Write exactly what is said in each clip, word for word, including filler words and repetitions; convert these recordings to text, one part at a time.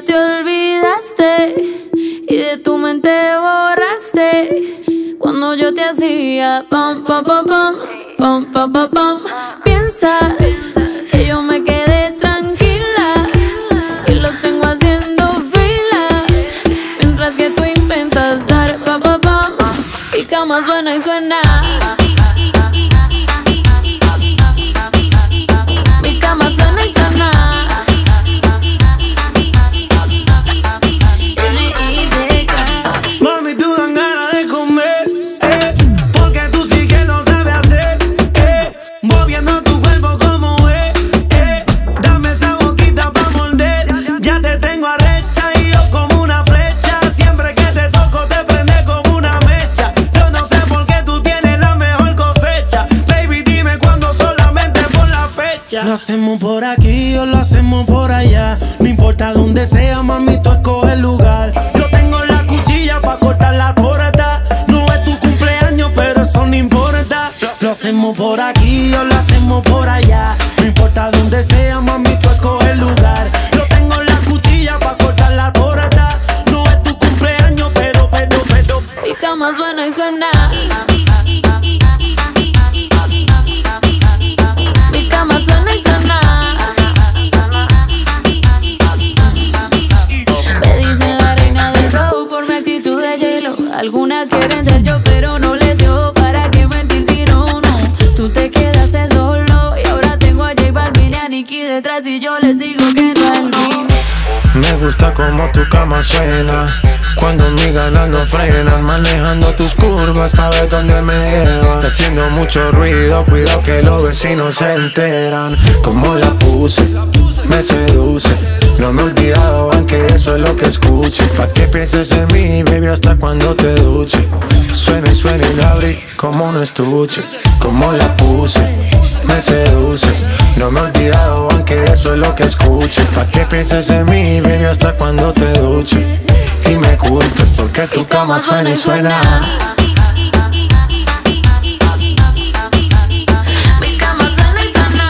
te olvidaste y de tu mente borraste cuando yo te hacía pam, pam, pam, pam, pam, pam, pam, pam. Piensas que yo me quedé tranquila y los tengo haciendo fila mientras que tú intentas dar pam, pam, pam. Mi cama suena y suena. Mi cama suena y suena. Mami, tú dan ganas de comer, eh, porque tú sí que lo sabes hacer, eh, moviendo tu cuerpo como es, eh, dame esa boquita pa' morder, ya te tengo arrecha y yo como una flecha, siempre que te toco te prende como una mecha, yo no sé por qué tú tienes la mejor cosecha, baby dime cuándo solamente por la fecha. Lo hacemos por aquí o lo hacemos por allá, no importa dónde sea, mami, tú escoge el lugar. Yo tengo la cuchilla pa' cortar la torta, no es tu cumpleaños, pero eso no importa. Lo hacemos por aquí o lo hacemos por allá, no importa dónde sea, mami, tú escoge el lugar. Yo tengo la cuchilla pa' cortar la torta, no es tu cumpleaños, pero, pero, pero. Mi cama suena y suena. Mi cama suena y suena. Me dicen la reina del flow por mi actitud de hielo. Algunas quieren ser yo, pero no les dio. ¿Para qué mentir si no, no? Tú te quedaste solo y ahora tengo a J Balvin y a Nicki detrás y yo les digo que no es no. Me gusta como tu cama suena cuando mis ganas no frenan, manejando tus curvas pa' ver dónde me llevan. Está haciendo mucho ruido, cuidado que los vecinos se enteran. Como la puse, me seduce, no me he olvidado aunque eso es lo que escuche. Pa' que pienses en mí, baby, hasta cuando te duche. Suena y suena y la abrí como un estuche. Como la puse, me seduces, no me he olvidado aunque eso es lo que escuche. Pa' que pienses en mí, baby, hasta cuando te duche. Y me culpes porque tu cama suena y suena. Mi cama suena y suena.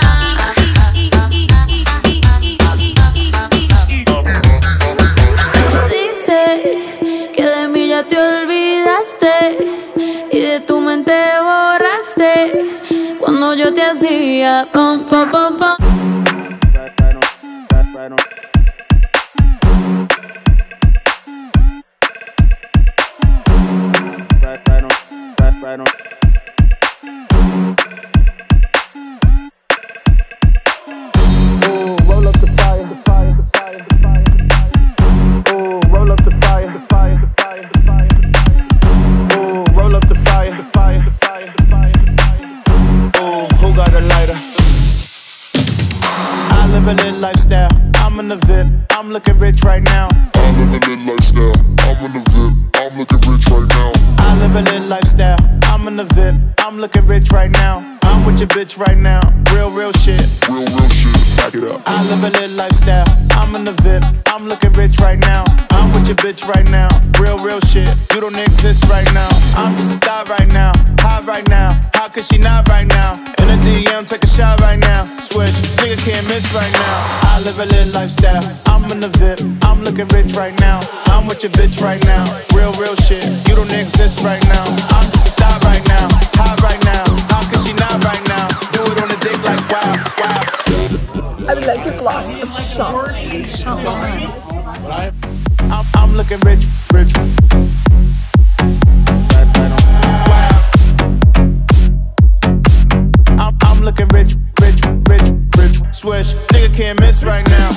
Dices que de mí ya te olvidaste y de tu mente borraste cuando yo te hacía pam, pam, pam, pam. Lifestyle, I'm in the V I P, I'm looking rich right now. I live a lit lifestyle, I'm in the V I P, I'm looking rich right now. I live a lit lifestyle, I'm in the V I P, I'm looking rich right now. I'm with your bitch right now, real, real shit. Real, real shit, back it up. I live a lit lifestyle, I'm in the V I P, I'm looking rich right now. I'm with your bitch right now, real, real shit. You don't exist right now, I'm just a thought right now, high right now. How could she not right now? In a D M, take a shot right now. Switch, nigga can't miss right now. I live a lit lifestyle, I'm in the V I P, I'm looking rich right now. I'm with your bitch right now, real, real shit. You don't exist right now, I'm just a thought right now, high right now. How could she not right now? Do it on the dick like wow, wow. I would like a glass of champagne. Champagne. I'm, I'm looking rich, rich. I'm, I'm looking rich, rich, rich, rich. Swish, nigga can't miss right now.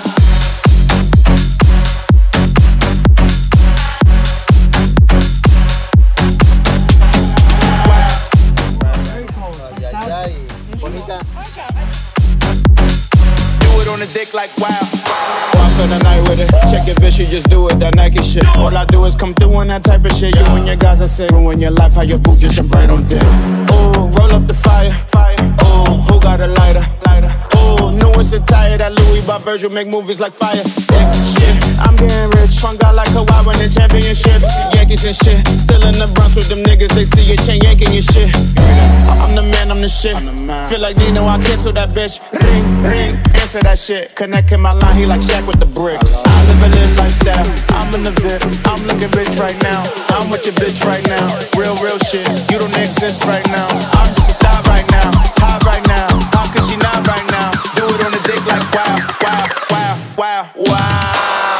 Do it on the dick like wow. Walk on the night with it. Check your bitch, you just do it, that Nike shit. All I do is come through on that type of shit. You and your guys are saying ruin your life, how your boot just jump right on dick. Ooh, roll up the fire. Ooh, who got a lighter? Ooh, new and so tired that Louis by Virgil make movies like fire. Stick shit, I'm getting rich. Fun guy like Kawhi winning championships. Yankees and shit. Still in the Bronx with them niggas, they see your chain yanking your shit. I'm the man, I'm the the shit. Feel like Nino, I cancel that bitch. Ring, ring, answer that shit. Connecting my line, he like Shaq with the bricks. I live a lit lifestyle, I'm in the V I P. I'm looking rich right now, I'm with your bitch right now. Real, real shit, you don't exist right now. I'm just a thot right now, high right now. How could she not right now? Do it on the dick like wow, wow, wow, wow, wow.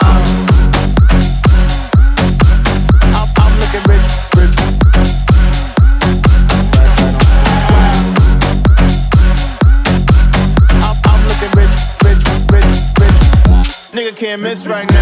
I'm, I'm looking rich, rich. Nigga can't miss right now.